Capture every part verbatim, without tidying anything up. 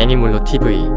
애니몰로 티브이.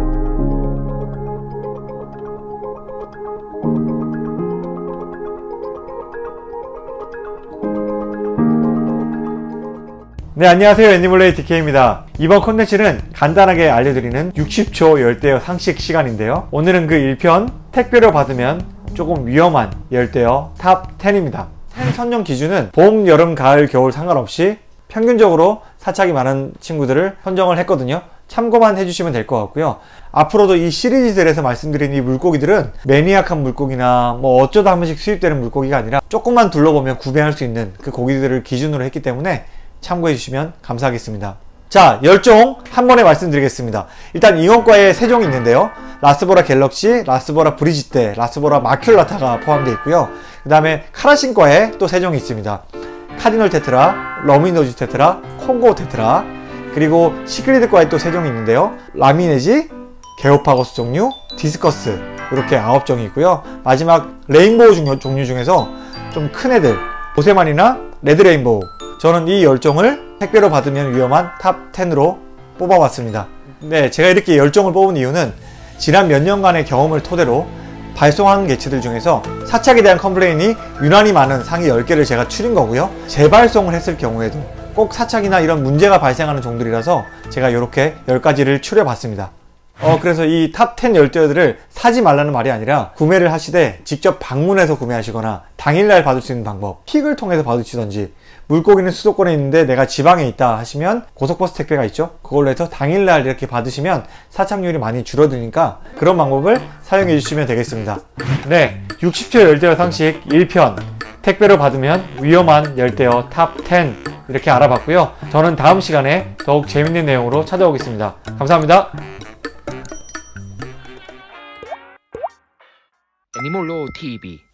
네, 안녕하세요. 애니몰레이 디케이입니다. 이번 콘텐츠는 간단하게 알려드리는 육십 초 열대어 상식 시간인데요. 오늘은 그 일 편 택배로 받으면 조금 위험한 열대어 탑 텐입니다. 텐 선정 기준은 봄, 여름, 가을, 겨울 상관없이 평균적으로 사착이 많은 친구들을 선정을 했거든요. 참고만 해주시면 될 것 같고요. 앞으로도 이 시리즈들에서 말씀드린 이 물고기들은 매니악한 물고기나 뭐 어쩌다 한 번씩 수입되는 물고기가 아니라 조금만 둘러보면 구매할 수 있는 그 고기들을 기준으로 했기 때문에 참고해 주시면 감사하겠습니다. 자, 열 종 한 번에 말씀드리겠습니다. 일단 잉어과에 세 종이 있는데요. 라스보라 갤럭시, 라스보라 브리지테, 라스보라 마큘라타가 포함되어 있고요. 그 다음에 카라신과에 또 세 종이 있습니다. 카디널 테트라, 러미노즈 테트라, 콩고 테트라, 그리고 시클리드과에 또 세 종이 있는데요. 라미네지, 게오파고스 종류, 디스커스, 이렇게 아홉 종이 있고요. 마지막 레인보우 중, 종류 중에서 좀 큰 애들, 보세만이나 레드레인보우, 저는 이 열 종을 택배로 받으면 위험한 탑 텐으로 뽑아봤습니다. 네, 제가 이렇게 열 종을 뽑은 이유는 지난 몇 년간의 경험을 토대로 발송한 개체들 중에서 사착에 대한 컴플레인이 유난히 많은 상위 열 개를 제가 추린 거고요. 재발송을 했을 경우에도 꼭 사착이나 이런 문제가 발생하는 종들이라서 제가 이렇게 열 가지를 추려봤습니다. 어 그래서 이 탑 텐 열대어들을 사지 말라는 말이 아니라 구매를 하시되 직접 방문해서 구매하시거나 당일날 받을 수 있는 방법, 픽을 통해서 받으시던지, 물고기는 수도권에 있는데 내가 지방에 있다 하시면 고속버스 택배가 있죠. 그걸로 해서 당일날 이렇게 받으시면 사착률이 많이 줄어드니까 그런 방법을 사용해 주시면 되겠습니다. 네, 육십 초 열대어 상식 일 편 택배로 받으면 위험한 열대어 탑 텐 이렇게 알아봤고요. 저는 다음 시간에 더욱 재밌는 내용으로 찾아오겠습니다. 감사합니다. 애니몰로 티비